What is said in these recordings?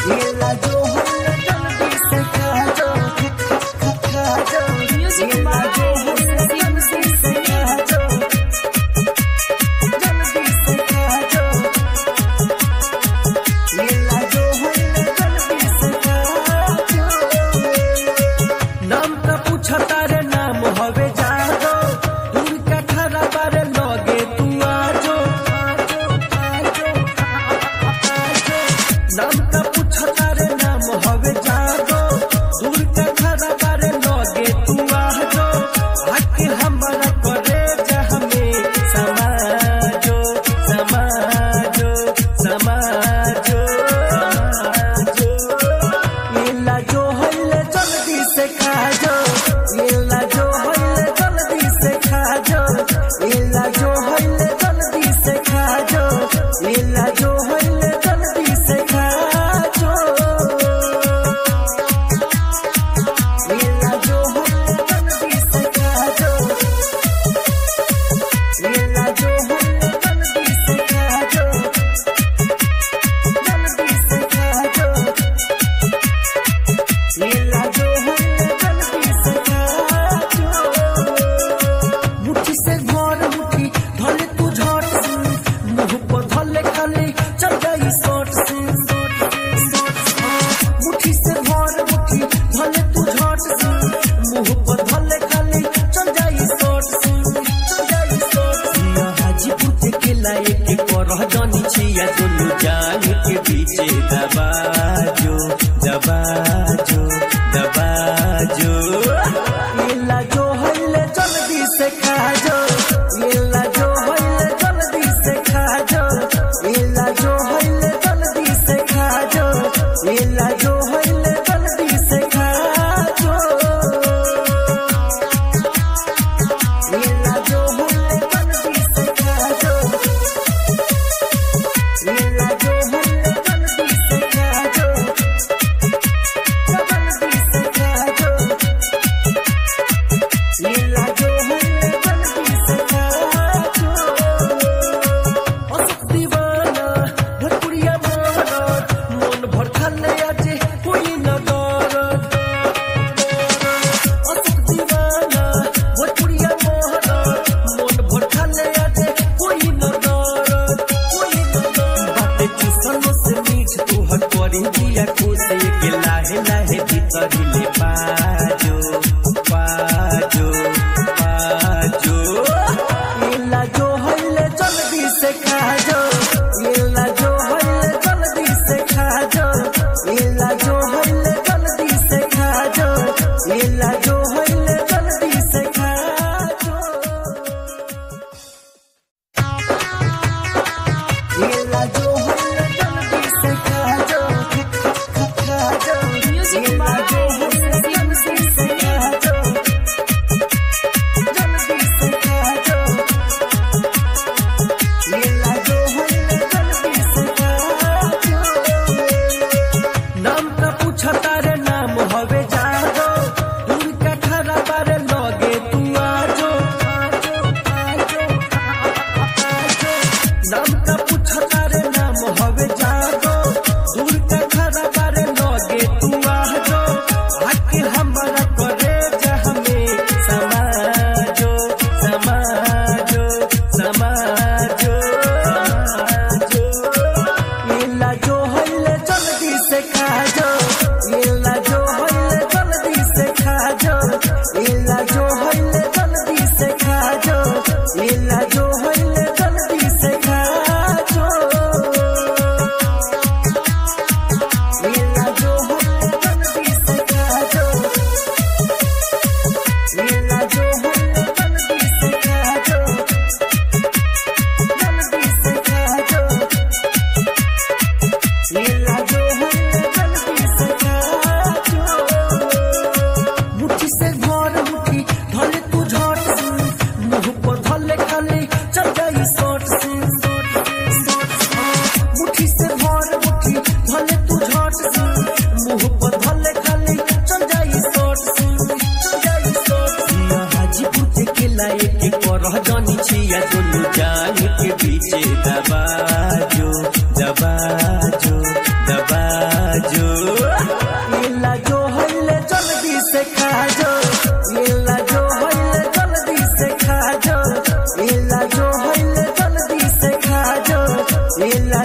दबाजो दबाजो दबाजो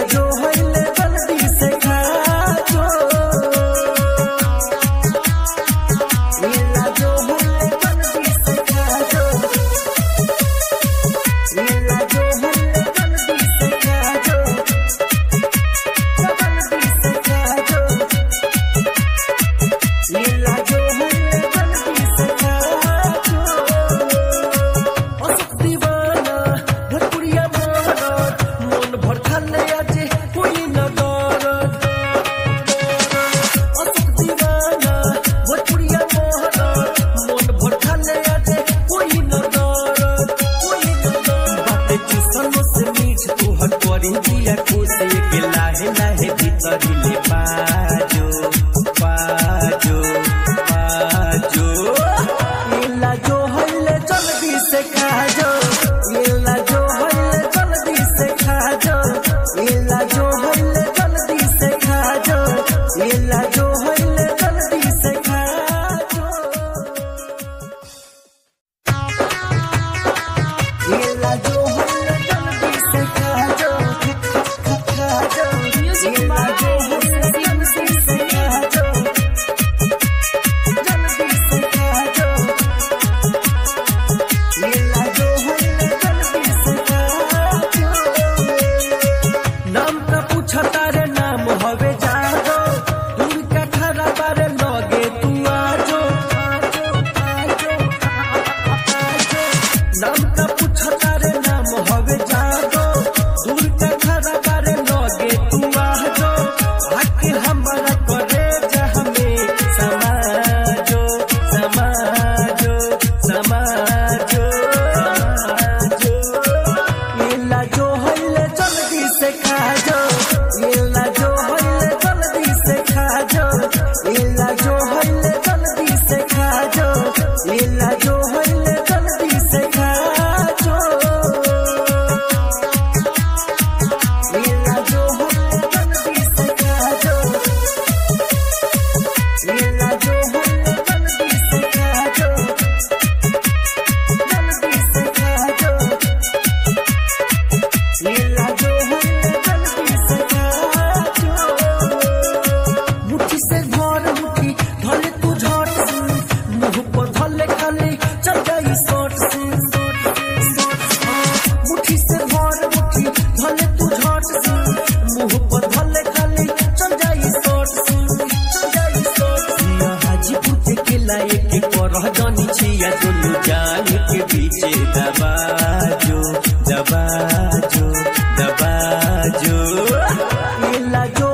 जो होइले जल्दी से खा जो मिला जो होइले जल्दी से खा जो मिला जो होइले जल्दी से खा जो जल्दी से खा जो मिला जो होइले जल्दी से खा जो असक दीवाना भटपुरिया मारत मन भर खाले आज कोई न डरत असक दीवाना भटपुरिया मारत मन भर खाले आज कोई न डरत बाते चुसनो से मीठ तोहर करी दिया खुश के लाहे लाहे भीतरी ले पाजो पाजो पाजो मिला जो होइले जल्दी से खा जो मिला जो होइले जल्दी से खा जो मिला जो होइले जल्दी से खा जो मिला जो होइले जल्दी से खा जो मिला जो होइले जल्दी से खा जो खा जो मिला जो होइले जल्दी से खा जो जल्दी से खा जो मिला जो होइले जल्दी से खा जो नाम का पूछा तारे नाम हवे जागो दूर का खरा बारे लगे तू आजो नाम का पूछा तारे नाम हवे जागो दूर का खरा बारे लगे तू आजो आके हमारा करे जा हमें समाजो समाजो समाजो मिला जो होइले जल्दी से खा जो मिला जो होइले जल्दी से खा जो मिला जो होइले जल्दी से खा जो मिला जो होइले जल्दी से खा जो मिला जो होइले जल्दी से खा जो मिला जो होइले जल्दी से खा जो जल्दी से खा जो मिला जो होइले जल्दी से खा जो मुट्ठी से घर मुट्ठी धले तू झट से मुंह पर धले खाली चल जाई शॉर्ट से मुट्ठी से घर मुट्ठी धले तू झट से मुंह पर धले खाली चल जाई शॉर्ट से हाजीपुर के केला एक करह जानी छिया दुनु जान के पीछे दबाजो दबाजो दबाजो मिला जो